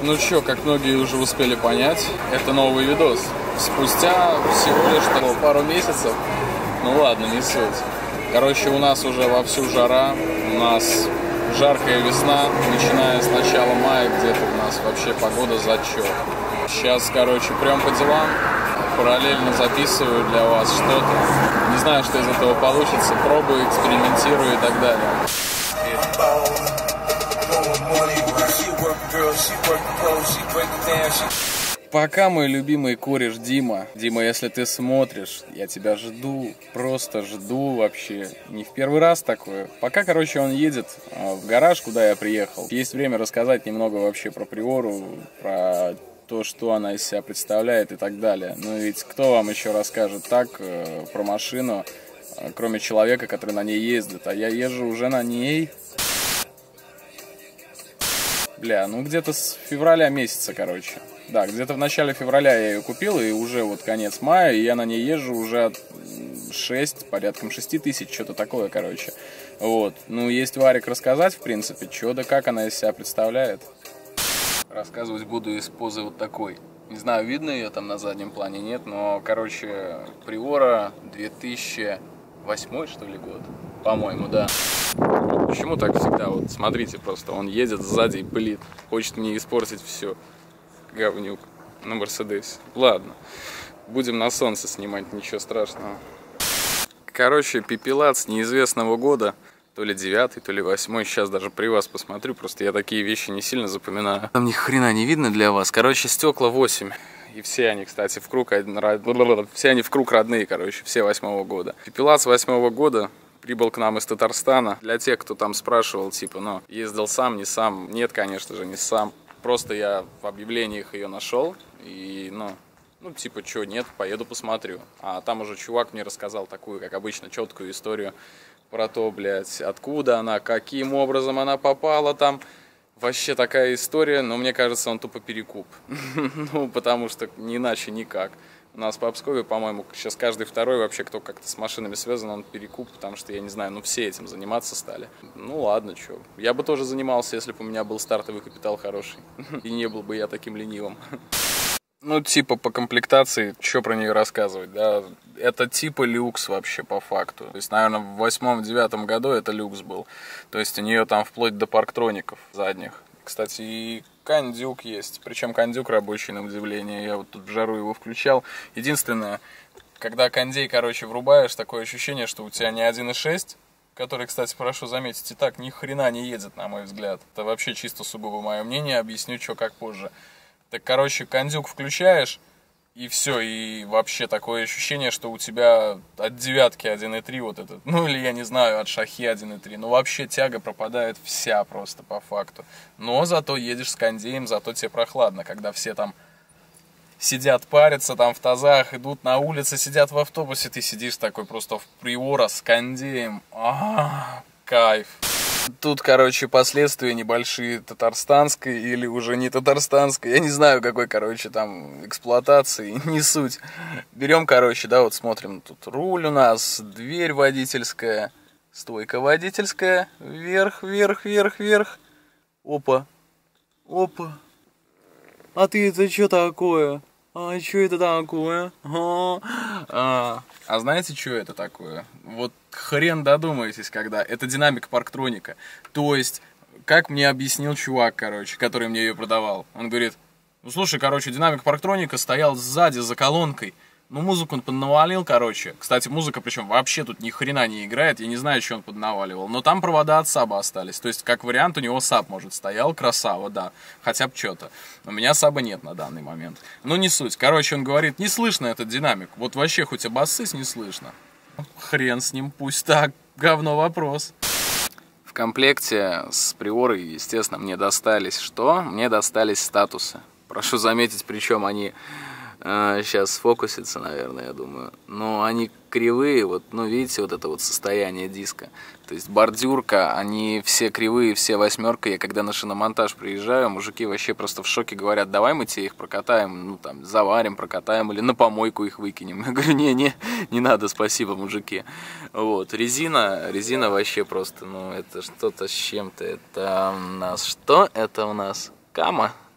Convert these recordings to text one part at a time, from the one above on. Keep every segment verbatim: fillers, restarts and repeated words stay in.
Ну чё, как многие уже успели понять, это новый видос. Спустя всего лишь того, пару месяцев, ну ладно, не суть. Короче, у нас уже вовсю жара, у нас жаркая весна, начиная с начала мая, где-то у нас вообще погода зачет. Сейчас, короче, прям по делам, параллельно записываю для вас что-то. Не знаю, что из этого получится, пробую, экспериментирую и так далее. Пока мой любимый кореш Дима, Дима, если ты смотришь, я тебя жду, просто жду вообще, не в первый раз такое. Пока, короче, он едет в гараж, куда я приехал, есть время рассказать немного вообще про Приору, про то, что она из себя представляет и так далее. Ну ведь кто вам еще расскажет так э, про машину, э, кроме человека, который на ней ездит, а я езжу уже на ней. Бля, ну где-то с февраля месяца, короче. Да, где-то в начале февраля я ее купил, и уже вот конец мая, и я на ней езжу уже от шесть, порядком шести тысяч, что-то такое, короче. Вот, ну есть варик рассказать, в принципе, что да как она из себя представляет. Рассказывать буду из позы вот такой. Не знаю, видно ее там на заднем плане, нет, но, короче, Приора две тысячи восьмой, что ли, год, по-моему, да. Почему так всегда? Вот смотрите, просто он едет сзади и пылит. Хочет мне испортить все. Говнюк на Мерседесе. Ладно, будем на солнце снимать, ничего страшного. Короче, пепелат с неизвестного года. То ли девятый, то ли восьмой. Сейчас даже при вас посмотрю. Просто я такие вещи не сильно запоминаю. Там ни хрена не видно для вас. Короче, стекла восемь. И все они, кстати, в круг... Все они в круг родные, короче. Все восьмого года. Пепелат с восьмого года. Прибыл к нам из Татарстана. Для тех, кто там спрашивал, типа, ну, ездил сам, не сам. Нет, конечно же, не сам. Просто я в объявлениях ее нашел. И, ну, ну, типа, что, нет, поеду посмотрю. А там уже чувак мне рассказал такую, как обычно, четкую историю про то, блядь, откуда она, каким образом она попала там. Вообще такая история, но мне кажется, он тупо перекуп. Ну, потому что не иначе никак. У нас по Пскове, по-моему, сейчас каждый второй вообще, кто как-то с машинами связан, он перекуп, потому что, я не знаю, ну все этим заниматься стали. Ну ладно, что. Я бы тоже занимался, если бы у меня был стартовый капитал хороший. И не был бы я таким ленивым. Ну, типа, по комплектации, что про нее рассказывать, да? Это типа люкс вообще, по факту. То есть, наверное, в восьмом-девятом году это люкс был. То есть, у нее там вплоть до парктроников задних. Кстати, и кондюк есть. Причем кондюк рабочий, на удивление. Я вот тут в жару его включал. Единственное, когда кондей, короче, врубаешь, такое ощущение, что у тебя не один и шесть, который, кстати, прошу заметить, и так ни хрена не едет, на мой взгляд. Это вообще чисто сугубо мое мнение. Объясню, что как позже. Так, короче, кондюк включаешь, и все, и вообще такое ощущение, что у тебя от девятки один и три вот этот, ну или я не знаю, от шахи один и три, ну вообще тяга пропадает вся просто по факту. Но зато едешь с кондеем, зато тебе прохладно, когда все там сидят, парятся там в тазах, идут на улице, сидят в автобусе, ты сидишь такой просто в Приора с кондеем, а-а-а, кайф. Тут, короче, последствия небольшие татарстанской или уже не татарстанской. Я не знаю, какой, короче, там эксплуатации, не суть. Берем, короче, да, вот смотрим. Тут руль у нас, дверь водительская, стойка водительская. Вверх, вверх, вверх, вверх. Опа, опа. А ты это что такое? А что это такое? А, а, а знаете, что это такое? Вот хрен додумаетесь, когда. Это динамик парктроника. То есть, как мне объяснил чувак, короче, который мне ее продавал. Он говорит, ну слушай, короче, динамик парктроника стоял сзади за колонкой. Ну, музыку он поднавалил, короче. Кстати, музыка, причем вообще тут ни хрена не играет. Я не знаю, что он поднаваливал. Но там провода от саба остались. То есть, как вариант, у него саб, может, стоял. Красава, да. Хотя бы что-то. У меня саба нет на данный момент. Ну, не суть. Короче, он говорит, не слышно этот динамик. Вот вообще, хоть обоссысь, не слышно. Хрен с ним, пусть так. Говно вопрос. В комплекте с Приорой, естественно, мне достались что? Мне достались статусы. Прошу заметить, причем они... Сейчас сфокусится, наверное, я думаю. Но они кривые, вот, ну, видите, вот это вот состояние диска. То есть бордюрка, они все кривые, все восьмерка. Я когда на шиномонтаж приезжаю, мужики вообще просто в шоке говорят, давай мы тебе их прокатаем, ну, там, заварим, прокатаем, или на помойку их выкинем. Я говорю, не, не, не надо, спасибо, мужики. Вот, резина, резина вообще просто, ну, это что-то с чем-то. Это у нас, что это у нас? Кама?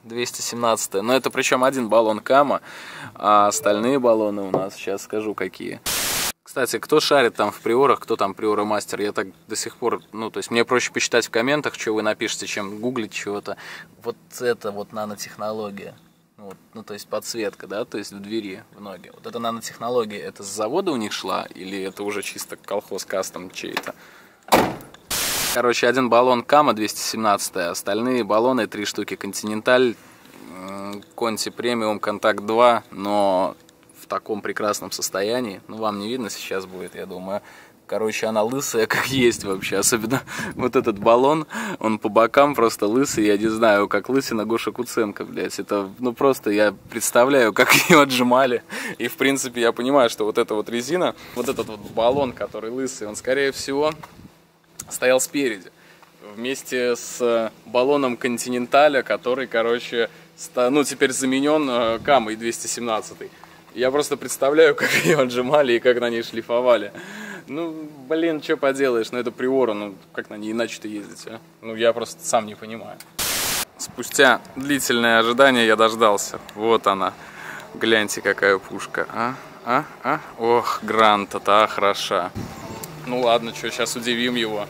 двести семнадцать. Но это причем один баллон Кама, а остальные баллоны у нас, сейчас скажу какие. Кстати, кто шарит там в приорах, кто там приоры мастер, я так до сих пор, ну, то есть мне проще почитать в комментах, что вы напишете, чем гуглить чего-то. Вот это вот нанотехнология. Вот, ну, то есть подсветка, да, то есть в двери, в ноги. Вот эта нанотехнология, это с завода у них шла или это уже чисто колхоз кастом чей-то? Короче, один баллон Кама двести семнадцать, остальные баллоны, три штуки Континенталь, Конти Премиум, Контакт два, но в таком прекрасном состоянии. Ну, вам не видно сейчас будет, я думаю. Короче, она лысая, как есть вообще. Особенно вот этот баллон, он по бокам просто лысый. Я не знаю, как лысина Гоша Куценко, блядь. Это, ну, просто я представляю, как ее отжимали. И, в принципе, я понимаю, что вот эта вот резина, вот этот вот баллон, который лысый, он, скорее всего, стоял спереди. Вместе с баллоном Континенталя, который, короче, ну, теперь заменен Камой двести семнадцать. Я просто представляю, как ее отжимали и как на ней шлифовали. Ну, блин, что поделаешь, ну это приора, ну как на ней иначе-то ездить, а? Ну я просто сам не понимаю. Спустя длительное ожидание я дождался. Вот она. Гляньте, какая пушка, а? А? А? Ох, Гранта-то хороша. Ну ладно, что, сейчас удивим его.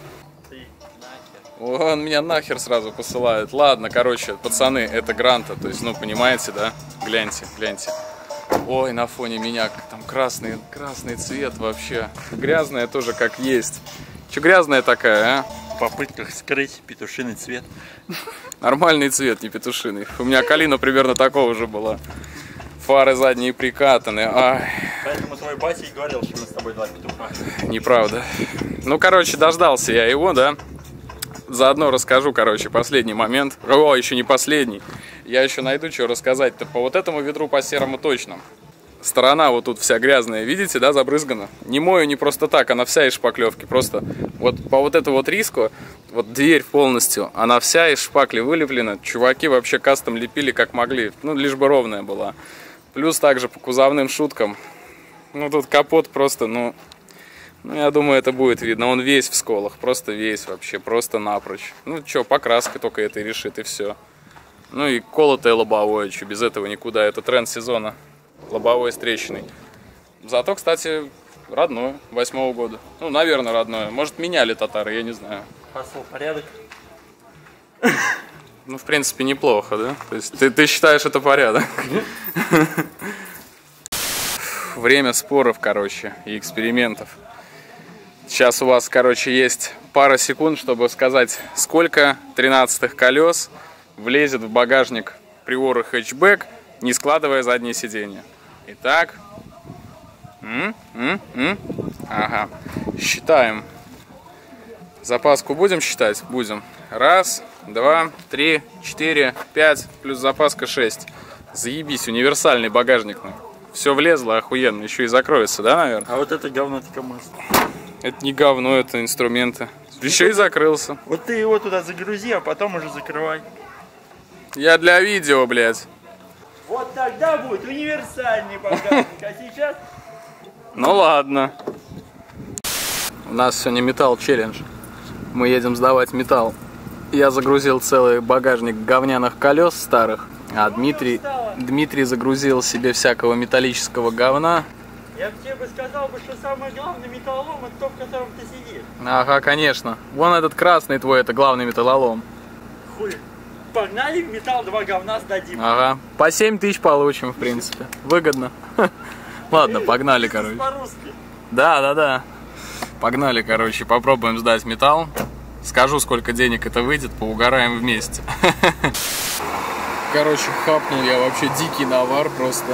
Он меня нахер сразу посылает. Ладно, короче, пацаны, это Гранта, то есть, ну, понимаете, да? Гляньте, гляньте. Ой, на фоне меня там красный, красный цвет вообще. Грязная тоже как есть. Че грязная такая, а? В попытках скрыть петушиный цвет. Нормальный цвет, не петушиный. У меня Калина примерно такого же была. Фары задние прикатаны. Ай. Поэтому твой батя и говорил, что мы с тобой два петуха. Неправда. Ну, короче, дождался я его, да? Заодно расскажу, короче, последний момент. О, еще не последний. Я еще найду, что рассказать-то. По вот этому ведру, по серому точно. Сторона вот тут вся грязная, видите, да, забрызгана. Не мою не просто так, она вся из шпаклевки. Просто вот по вот этому вот риску, вот дверь полностью, она вся из шпакли вылеплена. Чуваки вообще кастом лепили как могли. Ну, лишь бы ровная была. Плюс также по кузовным шуткам. Ну, тут капот просто, ну... Ну, я думаю, это будет видно. Он весь в сколах, просто весь вообще, просто напрочь. Ну, что, покраска только это и решит, и все. Ну, и колотое лобовое, что, без этого никуда. Это тренд сезона. Лобовое с трещиной. Зато, кстати, родное, восьмого года. Ну, наверное, родное. Может, меняли татары, я не знаю. Пошел порядок. Ну, в принципе, неплохо, да? То есть, ты, ты считаешь, это порядок? Время споров, короче, и экспериментов. Сейчас у вас, короче, есть пара секунд, чтобы сказать, сколько тринадцатых колес влезет в багажник Приора хэтчбэк, не складывая заднее сиденье. Итак, м -м -м. Ага, считаем. Запаску будем считать? Будем. Раз, два, три, четыре, пять, плюс запаска шесть. Заебись, универсальный багажник. Все влезло, охуенно, еще и закроется, да, наверное? А вот это говно-то КамАЗ. Это не говно, это инструменты. Еще и закрылся. Вот ты его туда загрузи, а потом уже закрывай. Я для видео, блядь. Вот тогда будет универсальный багажник, а сейчас... Ну ладно. У нас сегодня металл челлендж. Мы едем сдавать металл. Я загрузил целый багажник говняных колес старых, а Дмитрий, Дмитрий загрузил себе всякого металлического говна. Я бы тебе сказал, что самый главный металлолом это то, в котором ты сидишь. Ага, конечно. Вон этот красный твой, это главный металлолом. Хуй. Погнали в металл, два говна сдадим. Ага. По семь тысяч получим, в принципе. Выгодно. Ладно, погнали, короче. По-русски. Да, да, да. Погнали, короче, попробуем сдать металл. Скажу, сколько денег это выйдет, поугараем вместе. Короче, хапнул я вообще дикий навар просто.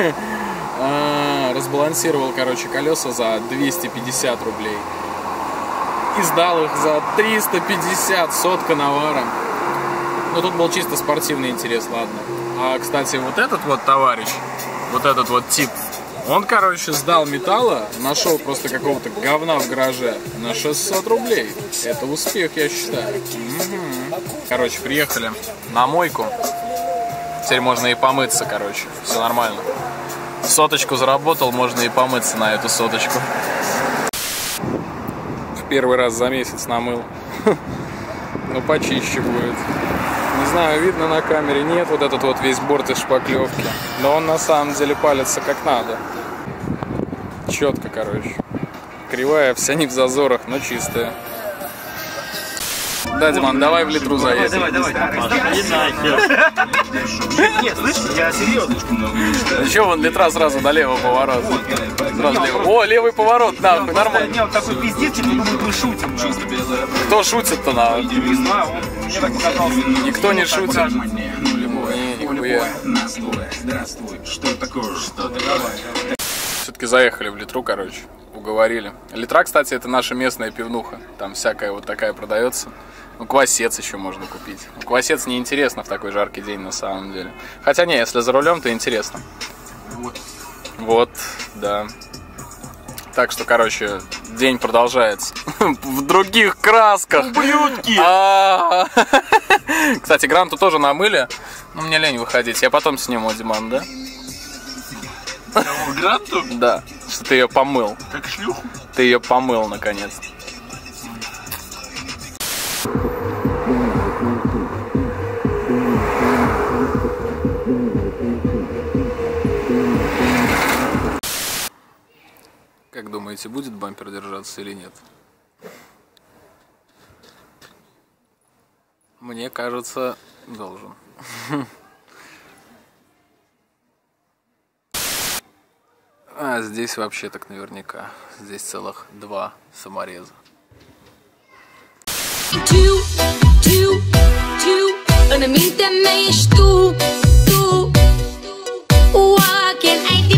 А, разбалансировал, короче, колеса за двести пятьдесят рублей. И сдал их за триста пятьдесят, сотка навара. Ну, тут был чисто спортивный интерес, ладно. А, кстати, вот этот вот товарищ, вот этот вот тип, он, короче, сдал металла, нашел просто какого-то говна в гараже на шестьсот рублей. Это успех, я считаю. Угу. Короче, приехали на мойку. Теперь можно и помыться, короче. Все нормально. Соточку заработал, можно и помыться на эту соточку. В первый раз за месяц намыл. Ну, почище будет. Не знаю, видно на камере, нет, вот этот вот весь борт из шпаклевки. Но он на самом деле палится как надо. Четко, короче. Кривая, вся не в зазорах, но чистая. Да, Диман, давай в литру заедем. Давай, давай, давай. Нет, слышишь, я серьезно. Еще вон литра сразу налево поворот. Сразу лево. О, левый поворот, нахуй, нормально. Нет, такой пиздец, типа, думаю, мы шутим. Кто шутит-то, нахуй? Не знаю, мне так показалось. Никто не шутит. Нихуя. Все-таки заехали в литру, короче. Уговорили. Литра, кстати, это наша местная пивнуха. Там всякая вот такая продается. Ну, квасец еще можно купить. Ну, квасец неинтересно в такой жаркий день на самом деле. Хотя не, если за рулем, то интересно. Вот. Вот, да. Так что, короче, день продолжается. В других красках. Ублюдки! Кстати, Гранту тоже намыли. Ну, мне лень выходить. Я потом сниму, Диман, да? Гранту? Да. Что ты ее помыл. Как шлюху. Ты ее помыл, наконец. Как думаете, будет бампер держаться или нет? Мне кажется, должен. А здесь вообще так наверняка. Здесь целых два самореза. Two, two, two. Una minta meia tu, tu. What can I do?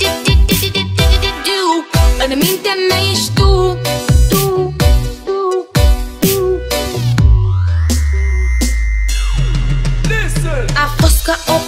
Una minta meia tu, tu, tu. A fosca